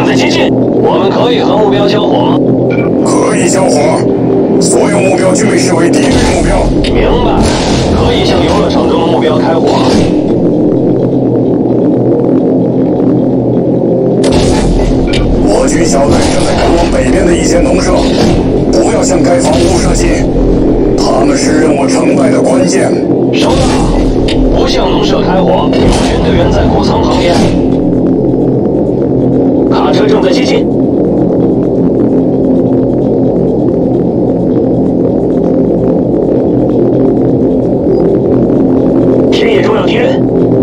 正在接近，我们可以和目标交火吗？ 可以交火，所有目标均被视为敌对目标。 明白，可以向游乐场中的目标开火。 我军小队正在赶往北边的一间农舍，不要向该房屋射击，他们是任务成败的关键。 收到，不向农舍开火，有军队员在谷仓旁边。卡车正在接近。田野中有敌人。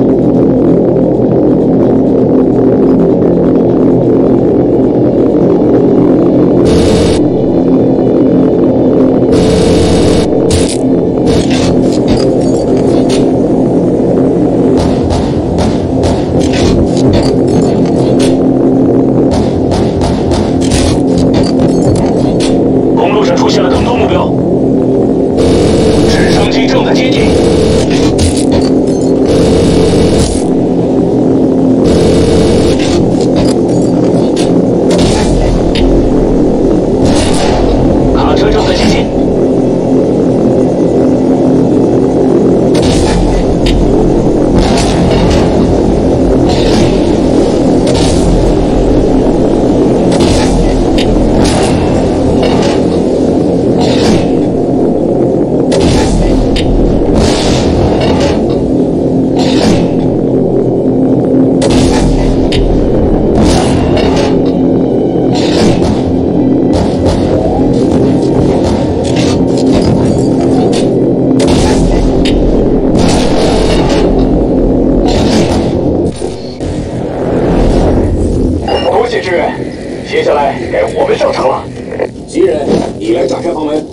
接下来该我们上场了。 敌人，你来展开房门。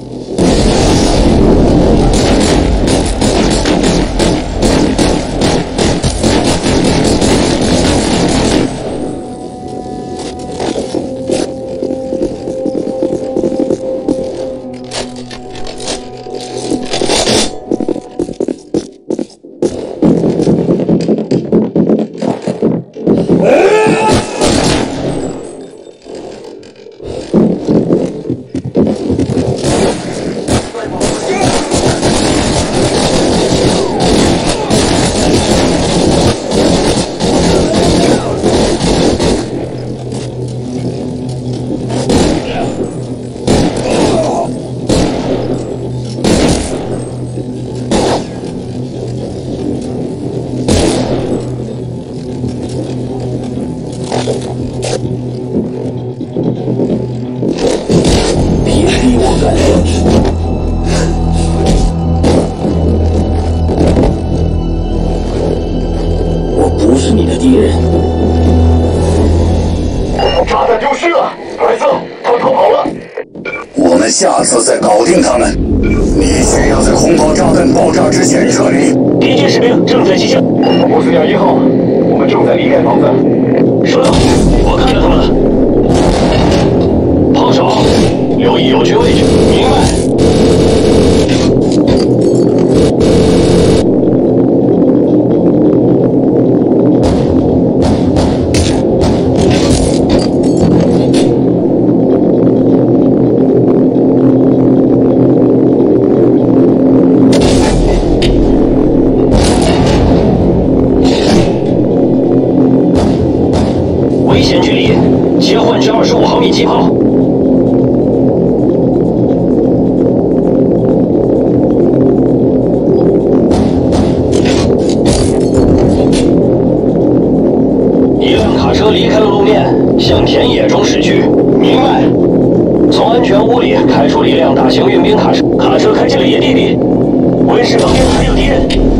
别逼我干什么！我不是你的敌人。 炸弹丢失了，儿子，他们逃跑了。 我们下次再搞定他们。你需要在红炮炸弹爆炸之前撤离。 敌军士兵正在机枪。 波斯鸟1号，我们正在离开房子。 收到，我看到他们了。炮手，留意友军位置。明白。危险距离，切换至25毫米机炮。一辆卡车离开了路面，向田野中驶去。明白。从安全屋里开出了一辆大型运兵卡车，卡车开进了野地里。温室旁边还有敌人。